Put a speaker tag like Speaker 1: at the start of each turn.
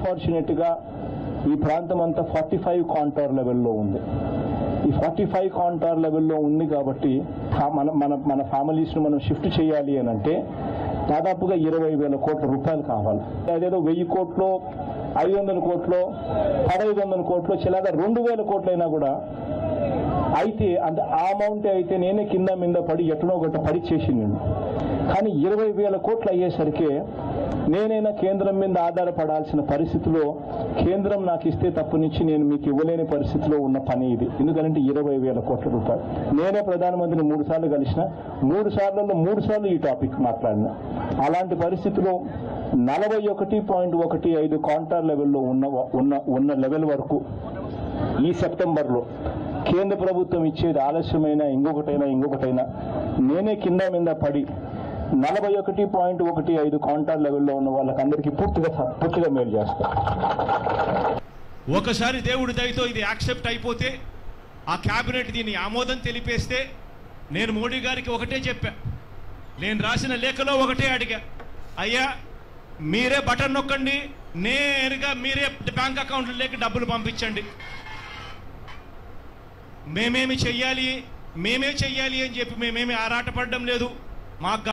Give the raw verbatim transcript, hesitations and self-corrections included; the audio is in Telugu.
Speaker 1: అన్ఫార్చునేట్గా ఈ ప్రాంతం అంతా ఫార్టీ ఫైవ్ కాంటార్ లెవెల్లో ఉంది. ఈ ఫార్టీ ఫైవ్ కాంటార్ లెవెల్లో ఉంది కాబట్టి మన మన మన ఫ్యామిలీస్ను మనం షిఫ్ట్ చేయాలి అని అంటే దాదాపుగా ఇరవై వేల కోట్ల రూపాయలు కావాలి. అదేదో వెయ్యి కోట్లు ఐదు వందల కోట్లు పదహైదు వందల కోట్లు చిలాగా రెండు వేల కోట్లైనా కూడా అయితే అంటే ఆ అమౌంట్ అయితే నేనే కింద మీద పడి ఎట్లనో గట్ట పడి చేసింది. కానీ ఇరవై వేల కోట్లు అయ్యేసరికి నేనైనా కేంద్రం మీద ఆధారపడాల్సిన పరిస్థితిలో కేంద్రం నాకు ఇస్తే తప్పునిచ్చి నేను మీకు ఇవ్వలేని పరిస్థితిలో ఉన్న పని ఇది. ఎందుకంటే ఇరవై వేల కోట్ల రూపాయలు. నేనే ప్రధానమంత్రిని మూడు సార్లు కలిసిన, మూడు సార్లలో మూడు సార్లు ఈ టాపిక్ మాట్లాడిన. అలాంటి పరిస్థితిలో నలభై ఒకటి పాయింట్ ఒకటి ఐదు కాంటార్ లెవెల్లో ఉన్న ఉన్న ఉన్న లెవెల్ వరకు ఈ సెప్టెంబర్లో కేంద్ర ప్రభుత్వం ఇచ్చేది ఆలస్యమైనా ఇంకొకటైనా ఇంకొకటైనా నేనే కింద మీద పడి నలభై ఒకటి పాయింట్ ఒకటి ఐదు కాంటార్ లెవెల్లో ఉన్న వాళ్ళకందరికీ పూర్తిగా పూర్తిగా మేలు చేస్తారు.
Speaker 2: ఒకసారి దేవుడి దయతో ఇది యాక్సెప్ట్ అయిపోతే ఆ క్యాబినెట్ దీన్ని ఆమోదం తెలిపేస్తే నేను మోడీ గారికి ఒకటే చెప్పా, నేను రాసిన లేఖలో ఒకటే అడిగా, అయ్యా మీరే బటన్ నొక్కండి, నేరుగా మీరే బ్యాంక్ అకౌంట్లోకి డబ్బులు పంపించండి, మేమేమి చెయ్యాలి మేమే చెయ్యాలి అని చెప్పి మేమేమి ఆరాటపడడం లేదు. మాకు